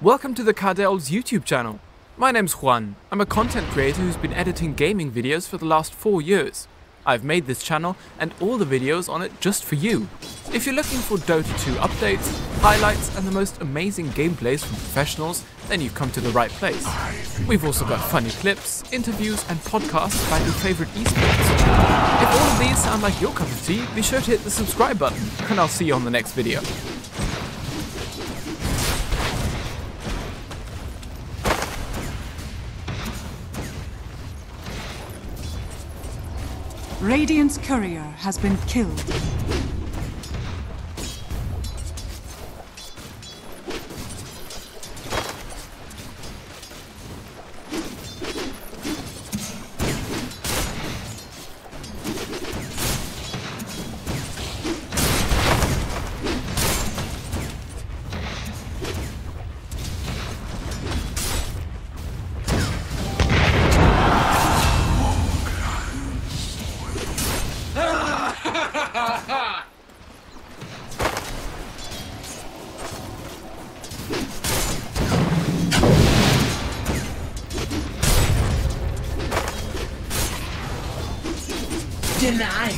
Welcome to the Cardel's YouTube channel. My name's Juan. I'm a content creator who's been editing gaming videos for the last 4 years. I've made this channel and all the videos on it just for you. If you're looking for Dota 2 updates, highlights and the most amazing gameplays from professionals, then you've come to the right place. We've also got funny clips, interviews and podcasts about your favourite esports. If all of these sound like your cup of tea, be sure to hit the subscribe button and I'll see you on the next video. Radiant's courier has been killed. Denied.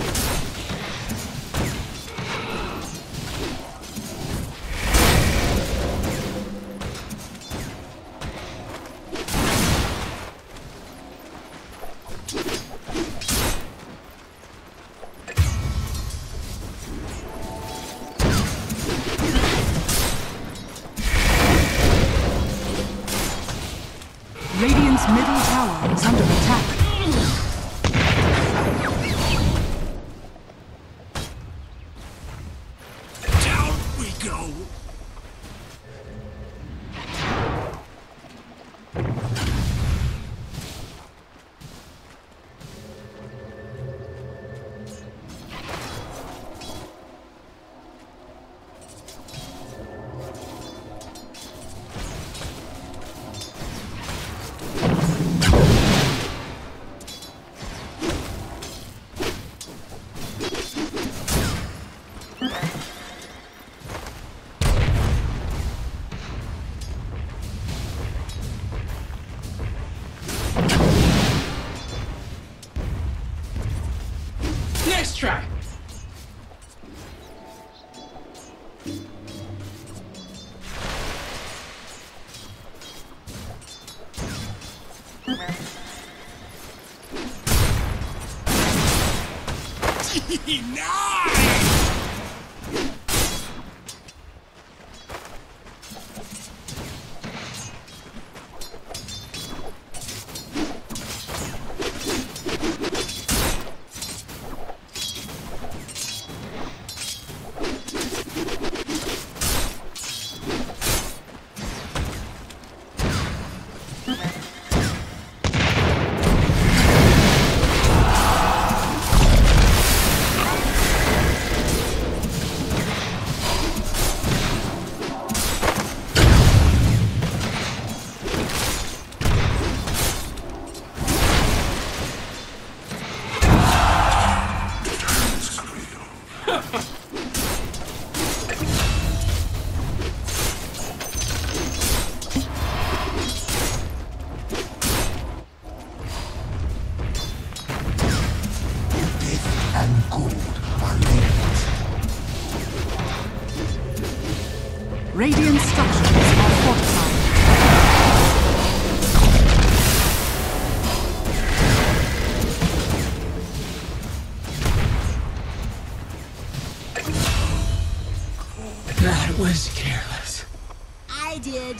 Radiant's middle tower is under attack. Go. Nice try. Nice! And good are linked. Radiant structures are fortified. That was careless. I did.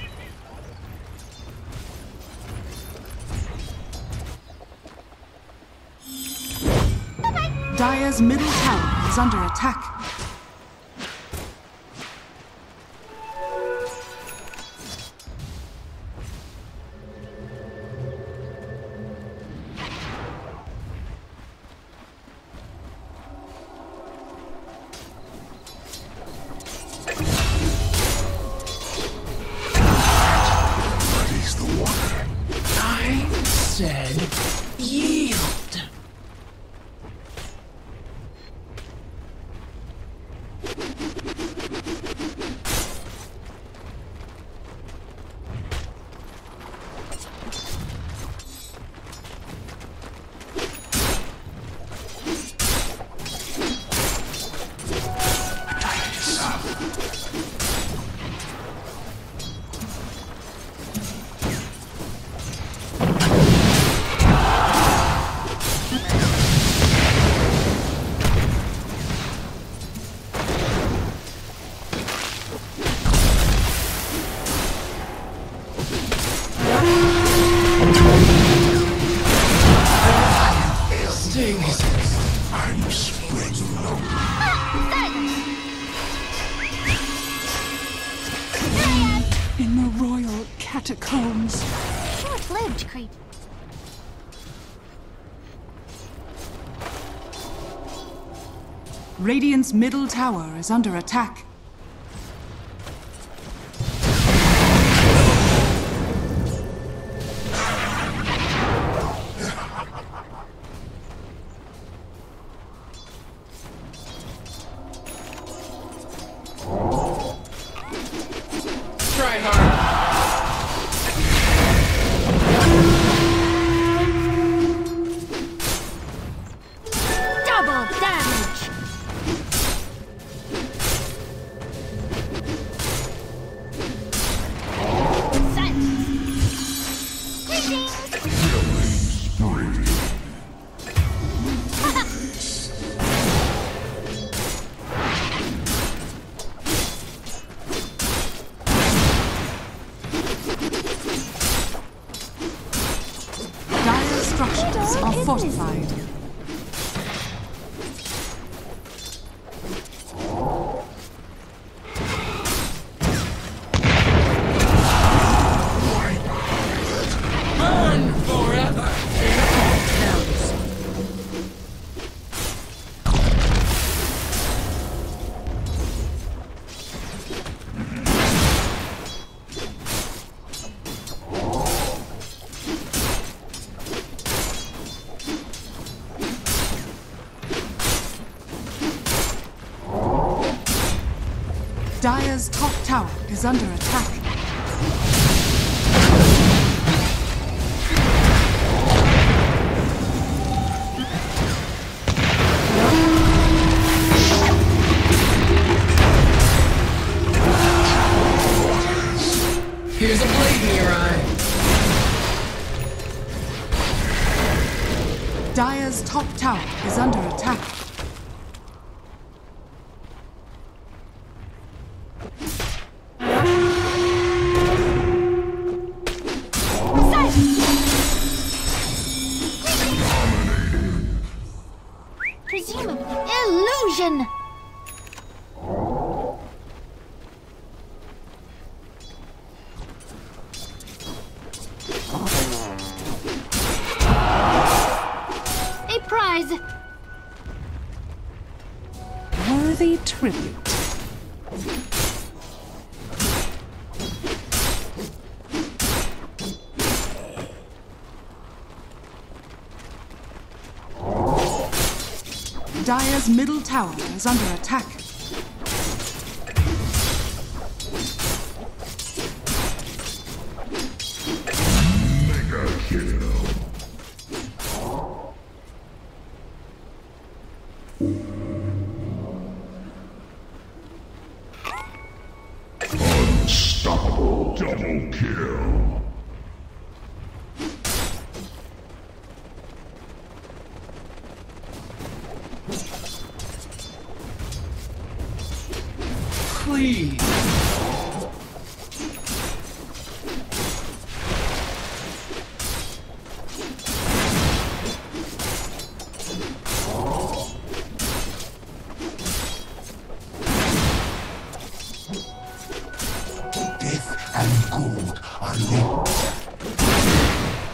Dire's middle tower is under attack. Muddies the water. I said yield. catacombs. Short-lived creature. Radiant's middle tower is under attack. Try hard. Double damage. Dire structures are fortified. Burn forever. Dire's top tower is under attack. Here's a blade in your eye. Dire's top tower is under attack. Presumably illusion. A prize. Worthy tribute. Dire's middle tower is under attack. Mega kill. Unstoppable double kill. Please. Death and gold are linked.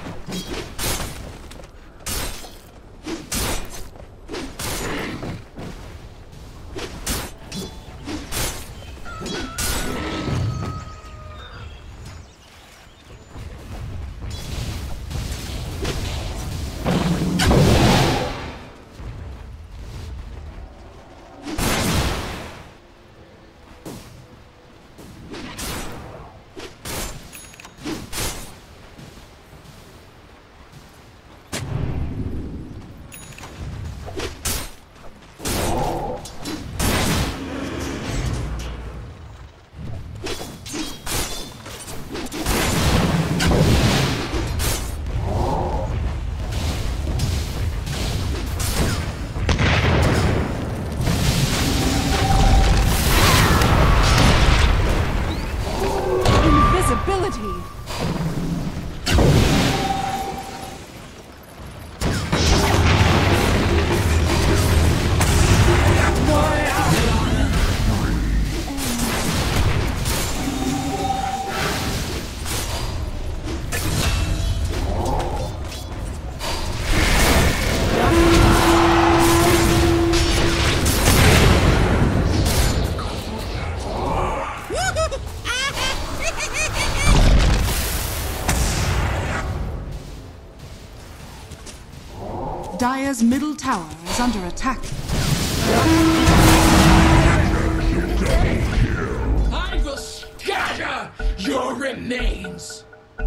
Invisibility. Dire's middle tower is under attack. I will scatter your remains.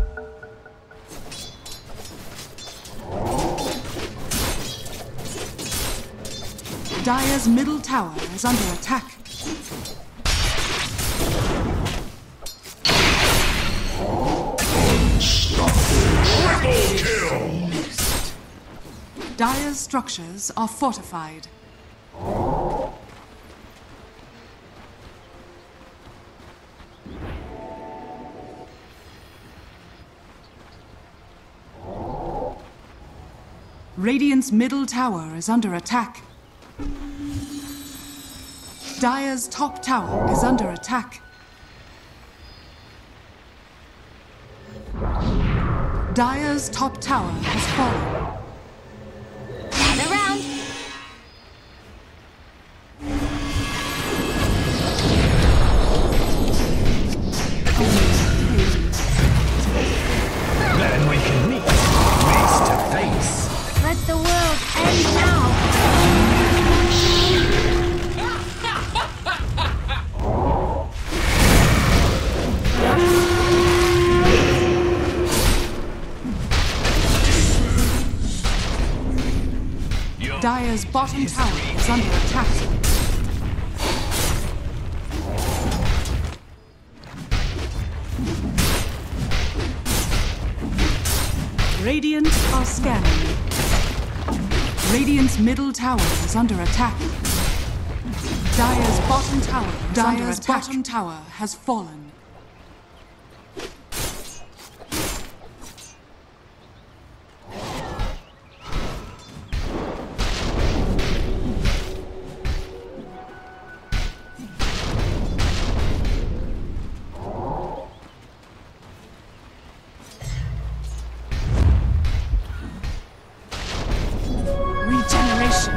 Dire's middle tower is under attack. Triple kill! Dire's structures are fortified. Radiant's middle tower is under attack. Dire's top tower is under attack. Dire's top tower has fallen. Gather round. Then we can meet face to face. Let the world end now. Dire's bottom tower is under attack. Radiant are scanning. Radiant's middle tower is under attack. Dire's bottom tower has fallen. Regeneration.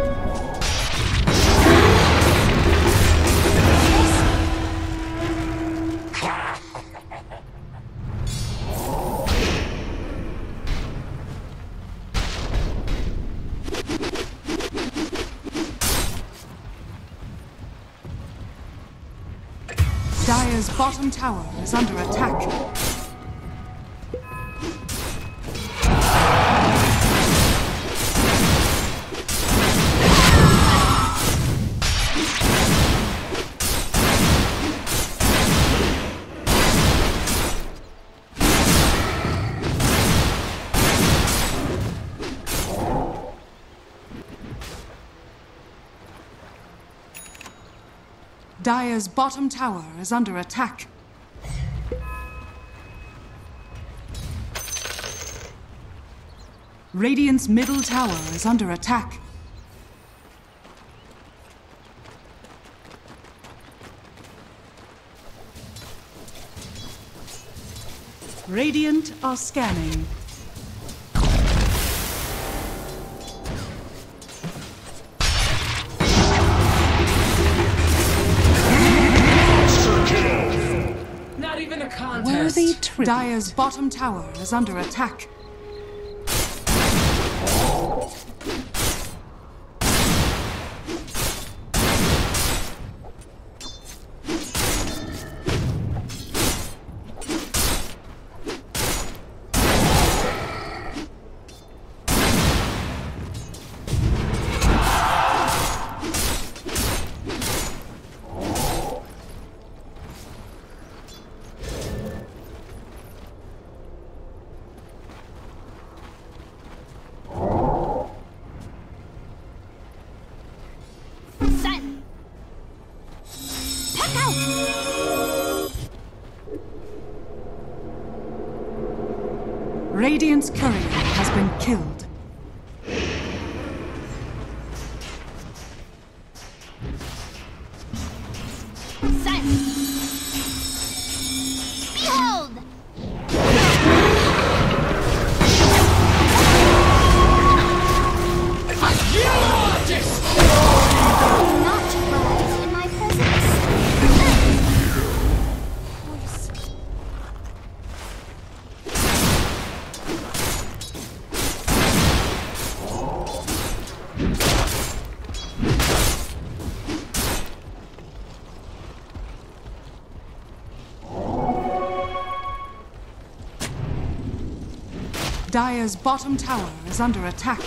Dire's bottom tower is under attack. Dire's bottom tower is under attack. Radiant's middle tower is under attack. Radiant are scanning. Not even a contest. Worthy tribute. Dire's bottom tower is under attack. Silent. Pack out. Radiant's courier has been killed. Silent. Behold. Not rise in my presence. Dire's bottom tower is under attack.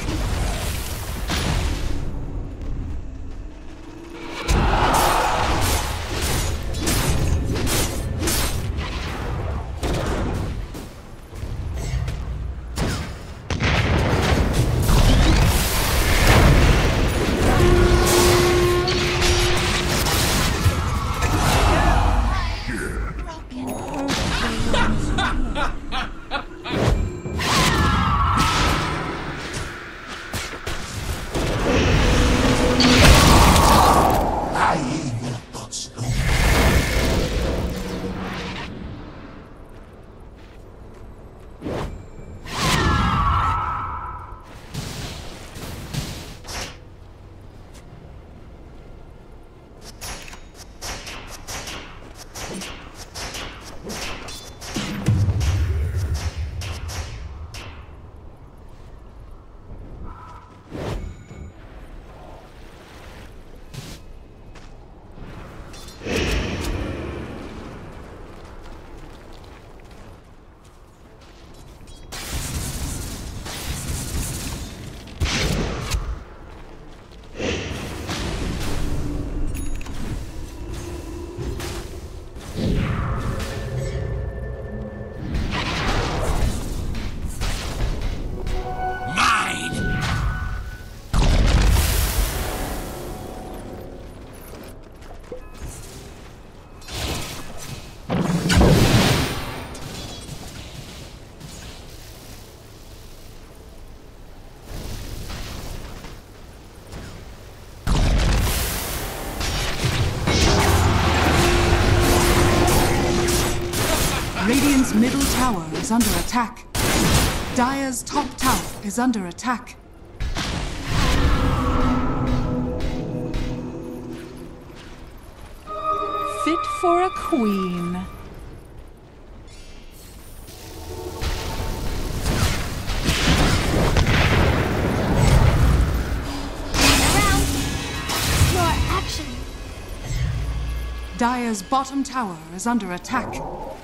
Radiant's middle tower is under attack. Dire's top tower is under attack. Fit for a queen. Around. More action. Dire's bottom tower is under attack.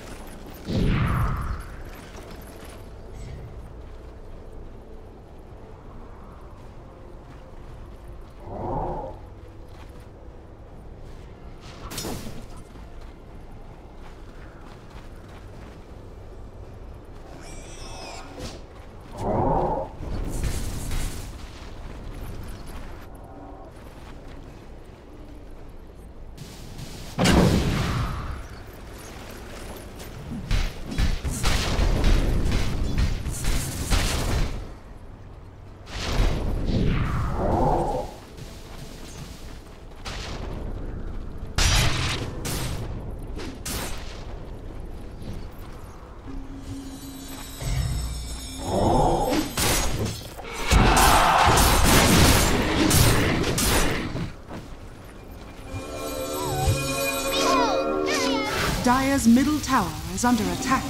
Dire's middle tower is under attack.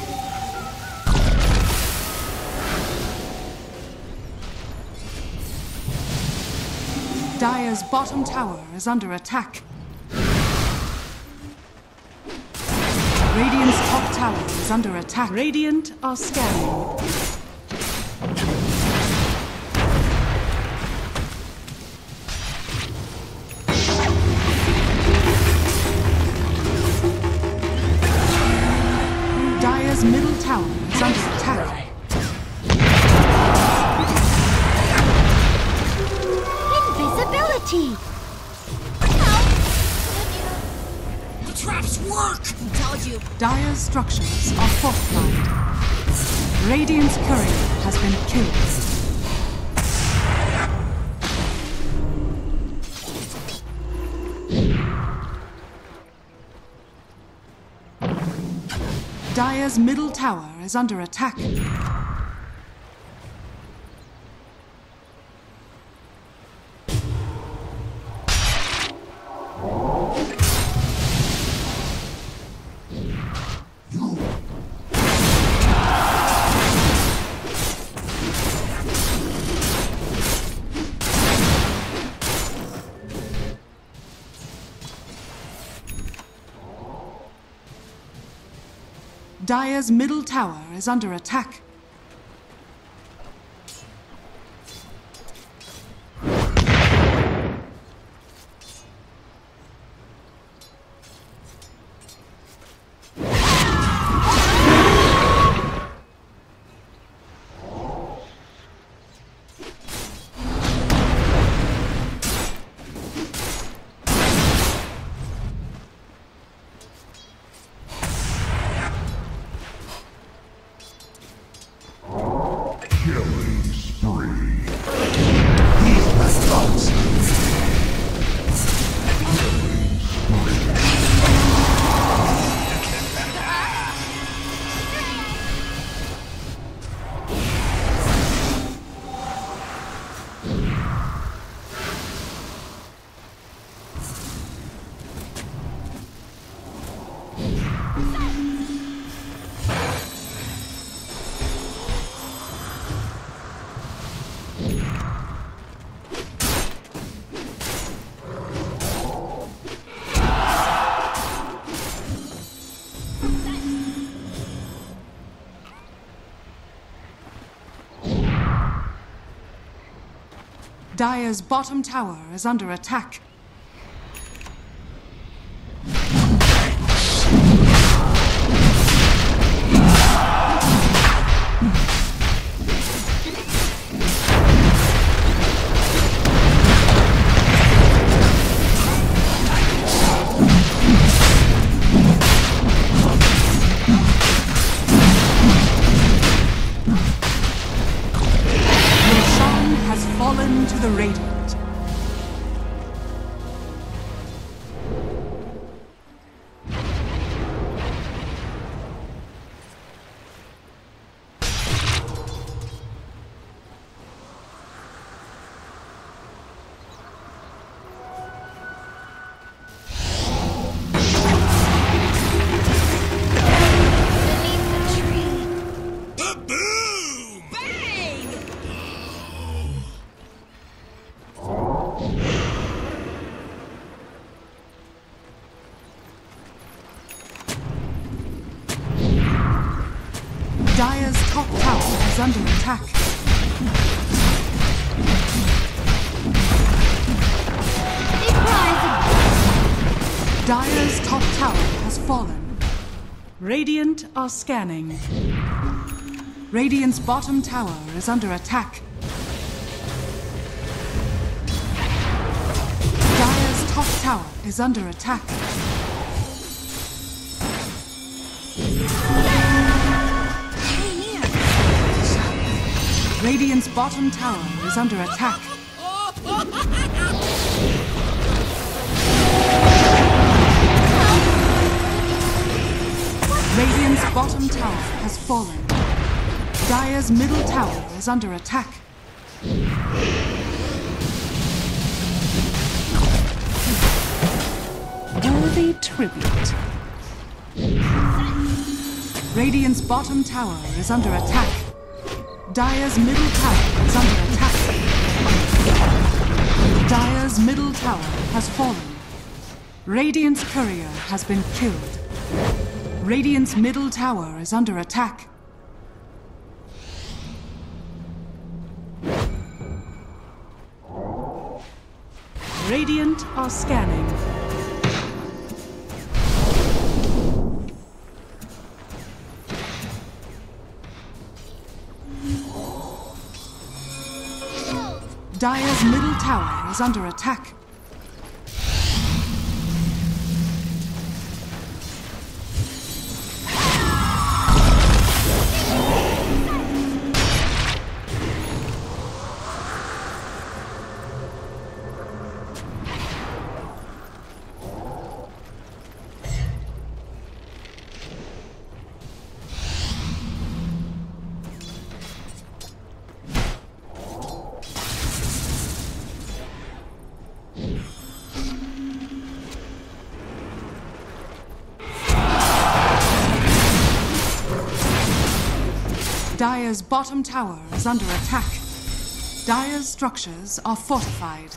Dire's bottom tower is under attack. Radiant's top tower is under attack. Radiant are scanning. Dire's middle tower is under attack. Invisibility. The traps work! Told you. Dire's structures are fortified. Radiant's courier has been killed. Dire's middle tower is under attack. Dire's middle tower is under attack. Dire's bottom tower is under attack. Fallen to the Radiant. Dire's top tower is under attack. Dire's top tower has fallen. Radiant are scanning. Radiant's bottom tower is under attack. Dire's top tower is under attack. Radiant's bottom tower is under attack. Radiant's bottom tower has fallen. Dire's middle tower is under attack. Worthy tribute. Radiant's bottom tower is under attack. Dire's middle tower is under attack. Dire's middle tower has fallen. Radiant's courier has been killed. Radiant's middle tower is under attack. Radiant are scanning. Dire's middle tower is under attack. Dire's bottom tower is under attack. Dire's structures are fortified.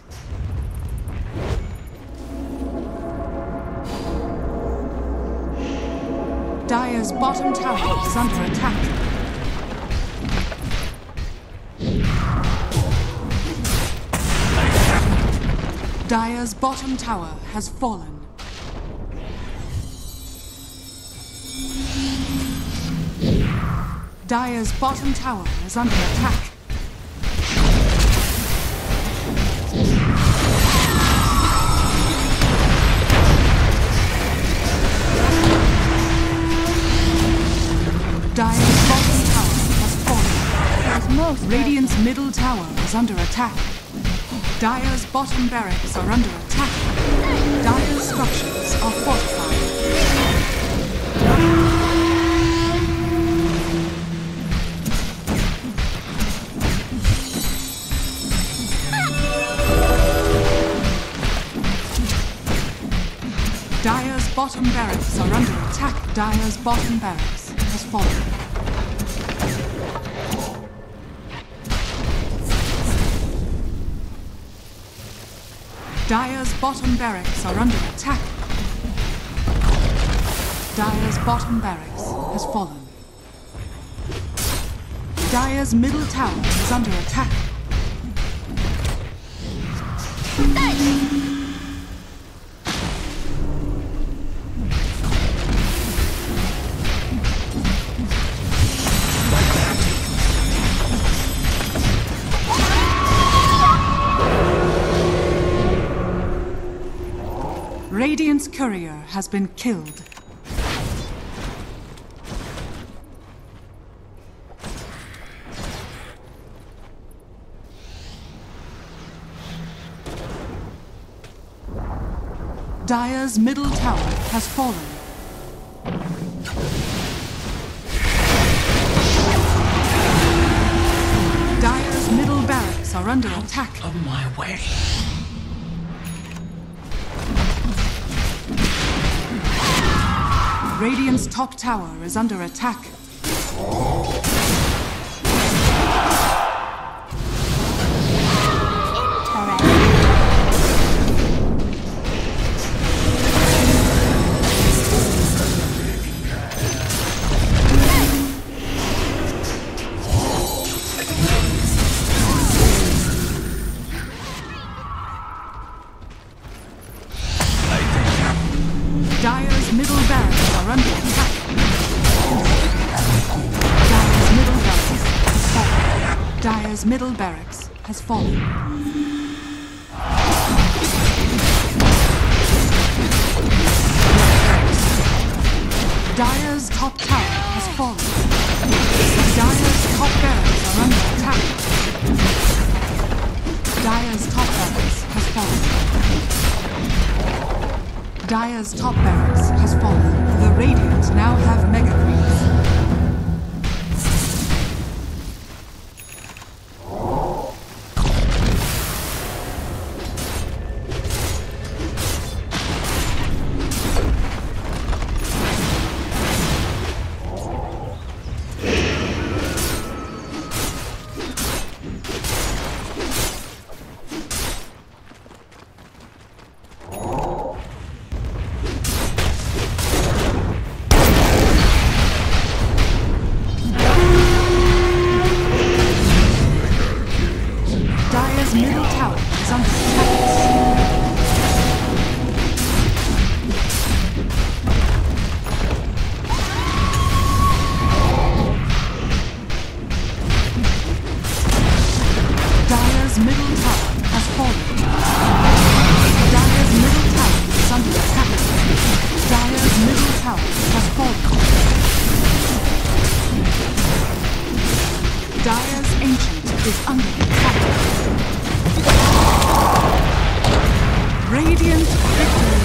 Dire's bottom tower is under attack. Dire's bottom tower has fallen. Dire's bottom tower is under attack. Dire's bottom tower has fallen. Radiant's middle tower is under attack. Dire's bottom barracks are under attack. Dire's structures are fortified. Dire's bottom barracks are under attack. Dire's bottom barracks has fallen. Dire's bottom barracks are under attack. Dire's bottom barracks has fallen. Dire's middle tower is under attack. Radiant's courier has been killed. Dire's middle tower has fallen. Dire's middle barracks are under attack. Of my way. Radiant's top tower is under attack. Dire's middle barracks are under attack. Dire's middle barracks has fallen. Dire's top tower has fallen. Dire's top barracks are under attack. Dire's top barracks has fallen. Dire's top barracks has fallen. The Radiant now have mega creeps. Dire's middle tower is under attack. Dire's middle tower has fallen. Dire's middle tower is under attack. Dire's middle tower has fallen. Dire's ancient is under attack. Radiant victory!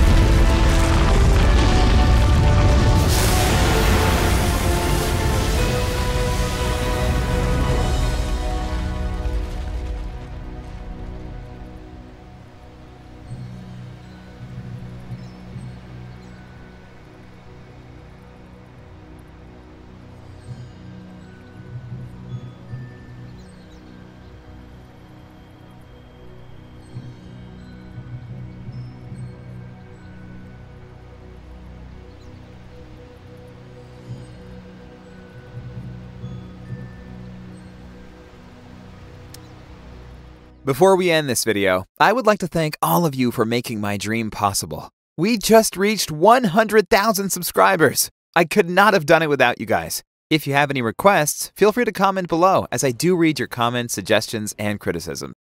Before we end this video, I would like to thank all of you for making my dream possible. We just reached 100,000 subscribers. I could not have done it without you guys. If you have any requests, feel free to comment below, as I do read your comments, suggestions, and criticism.